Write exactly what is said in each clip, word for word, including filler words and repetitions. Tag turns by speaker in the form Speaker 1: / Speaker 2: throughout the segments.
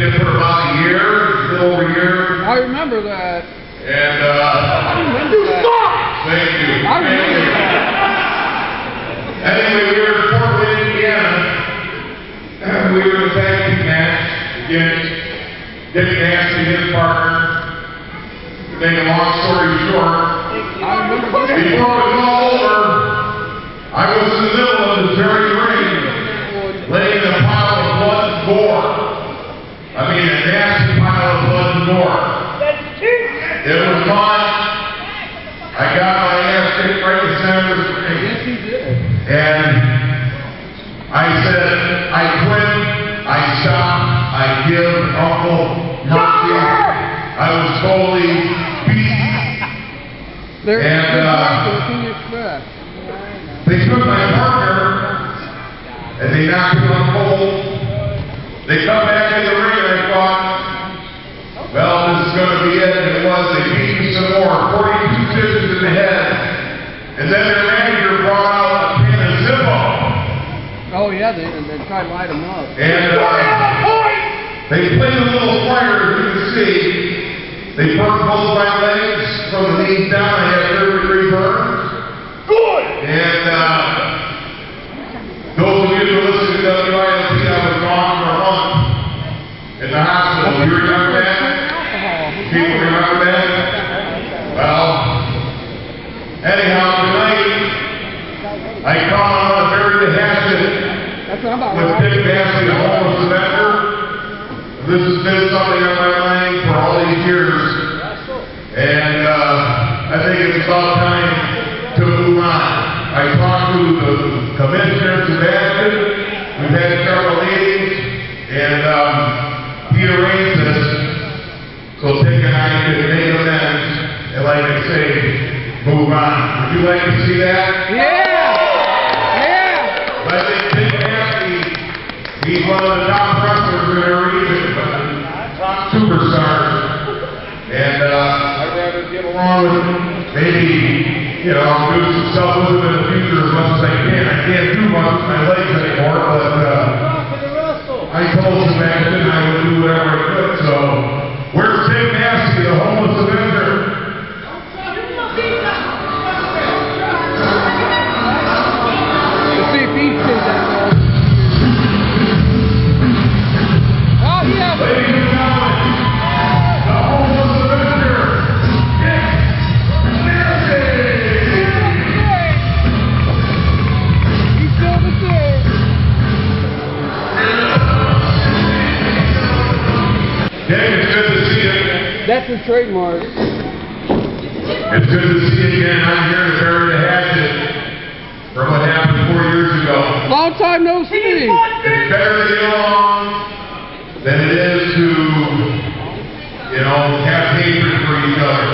Speaker 1: it for about a year, a little over a year.
Speaker 2: I remember that.
Speaker 1: And, uh...
Speaker 2: I remember that.
Speaker 1: Thank you.
Speaker 2: I remember
Speaker 1: Thank
Speaker 2: that.
Speaker 1: Anyway, we were in Fort Wayne, Indiana. And we were in a tag team match against Dick Nasty and his partner. To make a long story short,
Speaker 2: I remember that.
Speaker 1: before it was all over, I was in the middle of this very ring, laying in a pile of blood and gore. I mean, a nasty pile of blood and gore. It was fun. I got my ass kicked right in the center of the ring.
Speaker 2: Yes, he did.
Speaker 1: And I said, I quit, I stop, I give Uncle mercy. I was totally beaten.
Speaker 2: There,
Speaker 1: And,
Speaker 2: there's
Speaker 1: uh,
Speaker 2: nothing. What can you expect?
Speaker 1: They took my partner and they knocked him on hold. They come back in the ring and I thought, well, this is going to be it. And it was. They beat me some more. forty-two stitches in the head. And then their manager brought out a can of Zippo.
Speaker 2: Oh, yeah, they, they tried to light him up.
Speaker 1: And uh, they played a little fire, as you can see. They burned both my legs from the knees down. I had third degree burns.
Speaker 3: Good!
Speaker 1: And uh, those of you who listen to W I L P, I was gone for a month in the hospital. Do you remember that? People remember that? Well, anyhow, tonight, I come on a very hatchet
Speaker 2: That's what I'm about.
Speaker 1: with Dick Nasty, the homeless avenger. This has been something on my mind for all these years. And uh, I think it's about time to move on. I talked to the Commissioner Sebastian. We've had several meetings. And um, he arranged this. So Dick and I can make amends. And like I say, move on. Would you like to see that?
Speaker 2: Yeah! Yeah!
Speaker 1: I think Dick Nasty, he's one of the top wrestlers in our region, top superstars. And uh, I'd rather get along with him. Maybe, you know, I'll do some stuff with him in the future as much as I can. I can't do much with my legs anymore, but uh, I told Sebastian I would do whatever I could. So, where's Dick Nasty, the homeless avenger?
Speaker 2: Let's see if he sees that. Oh, yeah!
Speaker 1: Ladies and gentlemen, the homeless avenger, Dick Nasty!
Speaker 2: He's still the same.
Speaker 1: Dick, it's good to see you.
Speaker 2: That's a trademark.
Speaker 1: It's good to see you again. I'm here to bury the hatchet from what happened four years ago.
Speaker 2: Long time no see.
Speaker 1: It's better to get along than it is to, you know, have hatred for each other.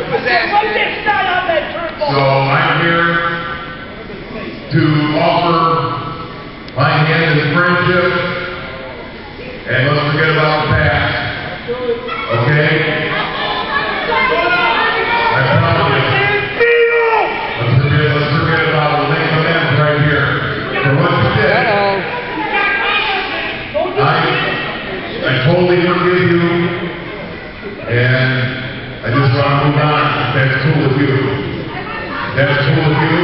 Speaker 1: So I'm here to offer my hand in friendship, and let's forget about the past. Okay? I promise you. Let's forget, let's forget about the late amends right here. For what you did,
Speaker 2: Uh-oh.
Speaker 1: I, I totally forgive you, and I just want to move on. If that's cool with you. If that's cool with you.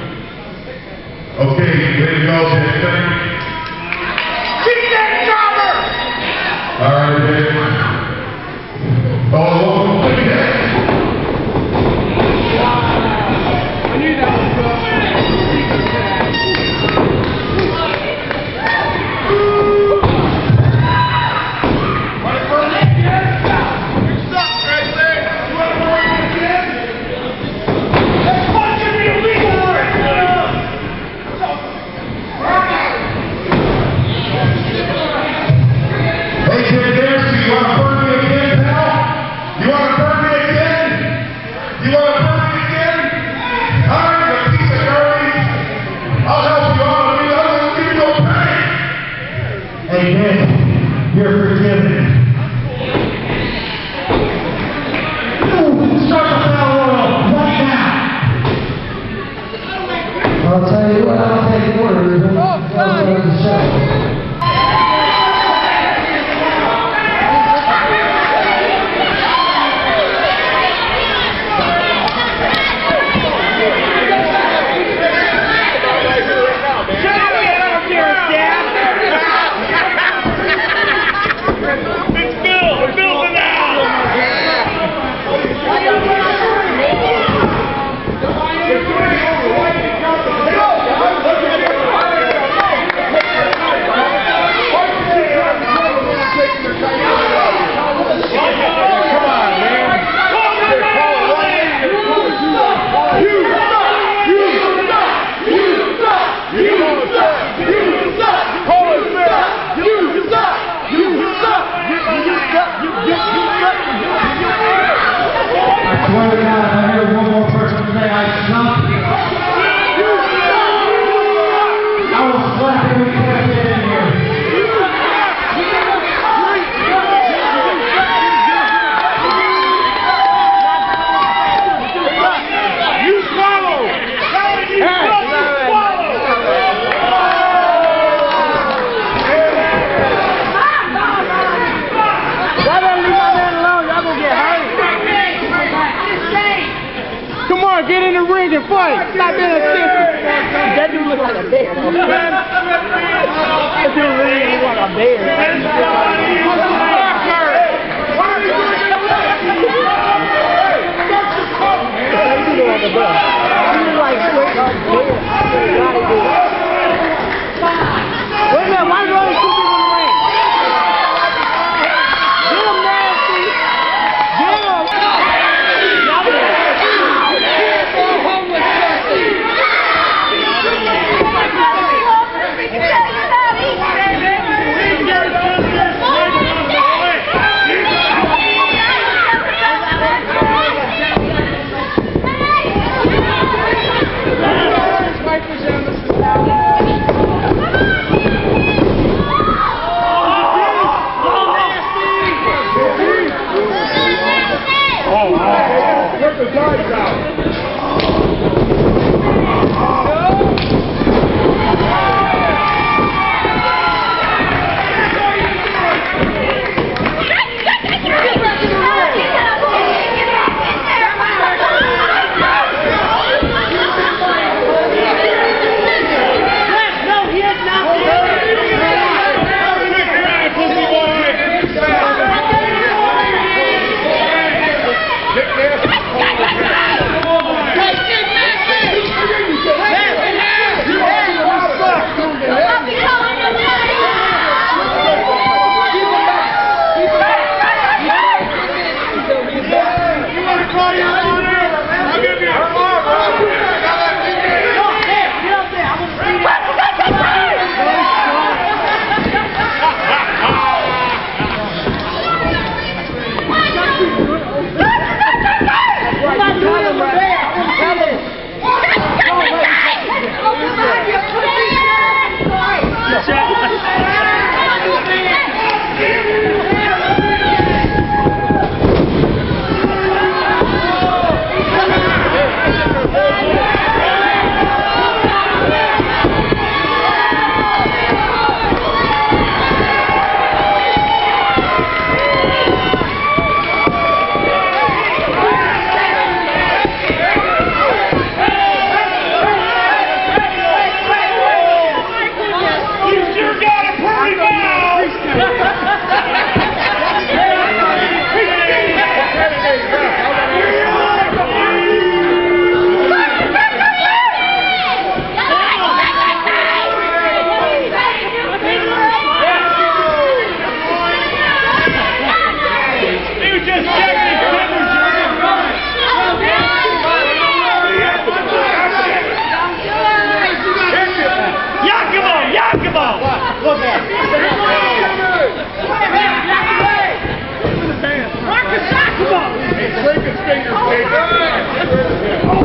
Speaker 1: Okay, way to go, Dick.
Speaker 3: Keep that cover!
Speaker 1: All right, Dick. Oh, look at that.
Speaker 2: I knew that was good. stage and fight. Stop being a sissy.
Speaker 4: That dude look like a bear. That dude really look like a bear.
Speaker 3: Break his fingers, baby.